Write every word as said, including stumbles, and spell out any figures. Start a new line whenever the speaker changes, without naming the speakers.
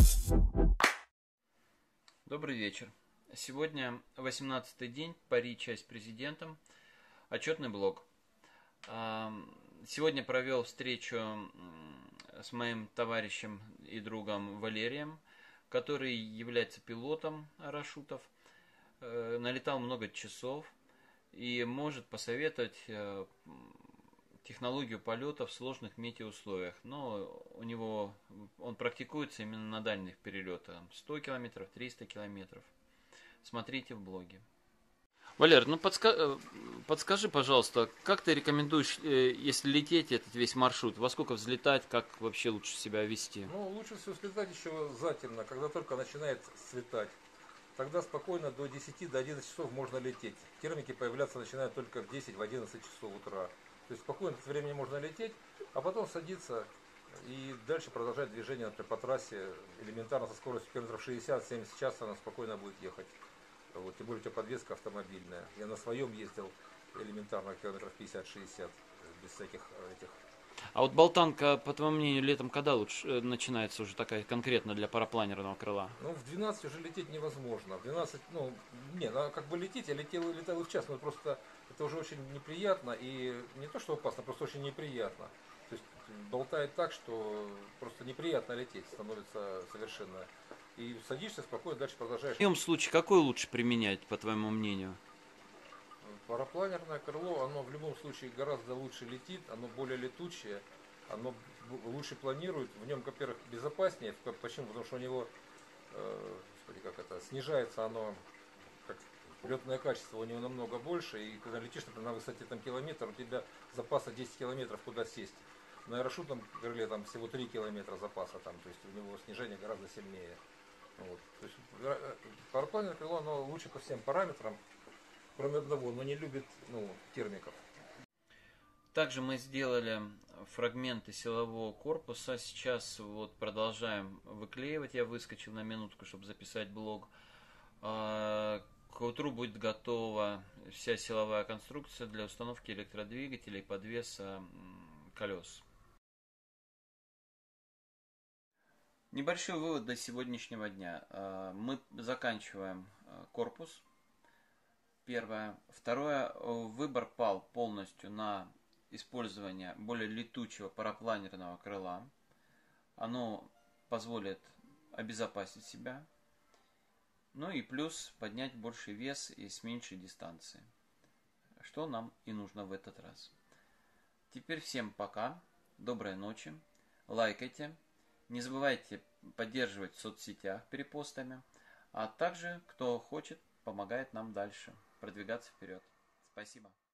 Добрый вечер. Сегодня восемнадцатый день, пари часть президентом, отчетный блок. Сегодня провел встречу с моим товарищем и другом Валерием, который является пилотом парашютов, налетал много часов и может посоветовать технологию полета в сложных метеоусловиях. Но у него он практикуется именно на дальних перелетах, сто километров, триста километров. Смотрите в блоге. Валер, ну подска... подскажи, пожалуйста, как ты рекомендуешь, если лететь этот весь маршрут, во сколько взлетать, как вообще лучше себя вести?
Ну, лучше всего взлетать еще затемно, когда только начинает светать. Тогда спокойно до десяти, до одиннадцати часов можно лететь. Термики появляться начинают только в десять-одиннадцать часов утра. То есть спокойно это времени можно лететь, а потом садиться и дальше продолжать движение, например, по трассе элементарно со скоростью километров шестьдесят-семьдесят в час она спокойно будет ехать. Вот, тем более у тебя подвеска автомобильная. Я на своем ездил элементарно километров пятьдесят-шестьдесят без всяких этих.
А вот болтанка, по твоему мнению, летом когда лучше начинается уже такая конкретно для парапланерного крыла?
Ну, в двенадцать уже лететь невозможно. В двенадцать, ну, не, надо как бы лететь, я летел, летал и в час, но просто это уже очень неприятно и не то, что опасно, просто очень неприятно. То есть болтает так, что просто неприятно лететь становится совершенно. И садишься спокойно, дальше продолжаешь.
В моем случае какой лучше применять, по твоему мнению?
Парапланерное крыло, оно в любом случае гораздо лучше летит, оно более летучее, оно лучше планирует, в нем, во-первых, безопаснее. Почему? Потому что у него, э, господи, как это, снижается оно, как летное качество у него намного больше, и когда летишь, например, на высоте там километр, у тебя запаса десять километров куда сесть. На аэрошютном крыле там всего три километра запаса, там, то есть у него снижение гораздо сильнее. Вот. То есть парапланерное крыло, оно лучше по всем параметрам, кроме одного, но не любит, ну, термиков.
Также мы сделали фрагменты силового корпуса. Сейчас вот продолжаем выклеивать. Я выскочил на минутку, чтобы записать блог. К утру будет готова вся силовая конструкция для установки электродвигателей, подвеса колес. Небольшой вывод до сегодняшнего дня. Мы заканчиваем корпус. Первое. Второе. Выбор пал полностью на использование более летучего парапланерного крыла. Оно позволит обезопасить себя. Ну и плюс поднять больший вес и с меньшей дистанции. Что нам и нужно в этот раз. Теперь всем пока. Доброй ночи. Лайкайте. Не забывайте поддерживать в соцсетях перепостами. А также, кто хочет, помогает нам дальше продвигаться вперед. Спасибо.